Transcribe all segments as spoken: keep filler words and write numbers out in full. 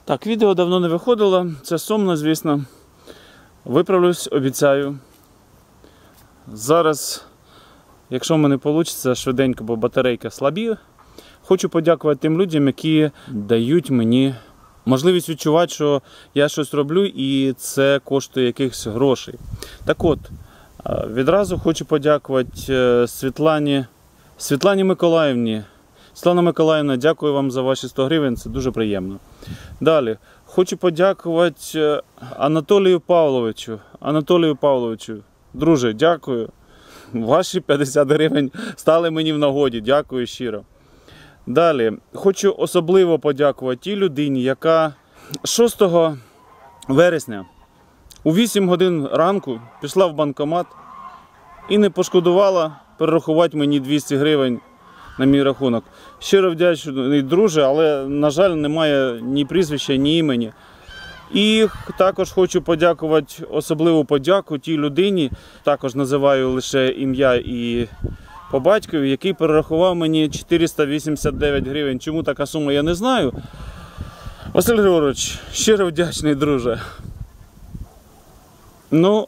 Так, відео давно не виходило, це сумно, звісно. Виправлюсь, обіцяю. Зараз, якщо в мене вийде, швиденько, бо батарейка слабі, хочу подякувати тим людям, які дають мені можливість відчувати, що я щось роблю і це коштує якихось грошей. Так от, відразу хочу подякувати Світлані, Світлані Миколаївні. Світлана Миколаївна, дякую вам за ваші сто гривень, це дуже приємно. Далі, хочу подякувати Анатолію Павловичу. Анатолію Павловичу, друже, дякую. Ваші п'ятдесят гривень стали мені в нагоді, дякую щиро. Далі, хочу особливо подякувати тій людині, яка шостого вересня у вісім годин ранку пішла в банкомат і не пошкодувала перерахувати мені двісті гривень на мій рахунок. Щиро вдячний, друже, але, на жаль, немає ні прізвища, ні імені. І також хочу подякувати, особливу подяку тій людині, також називаю лише ім'я і по батькові, який перерахував мені чотириста вісімдесят дев'ять гривень. Чому така сума, я не знаю. Василь Григорович, щиро вдячний, друже. Ну,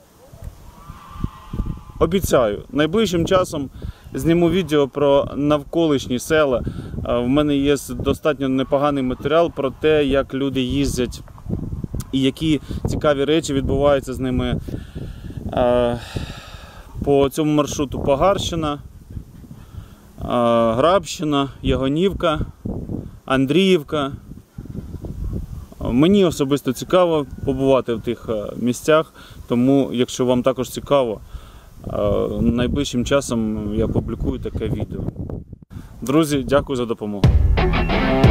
обіцяю, найближчим часом зніму відео про навколишні села. В мене є достатньо непоганий матеріал про те, як люди їздять і які цікаві речі відбуваються з ними по цьому маршруту: Погарщина, Грабщина, Ягонівка, Андріївка. Мені особисто цікаво побувати в тих місцях, тому якщо вам також цікаво, найближчим часом я публікую таке відео. Друзі, дякую за допомогу.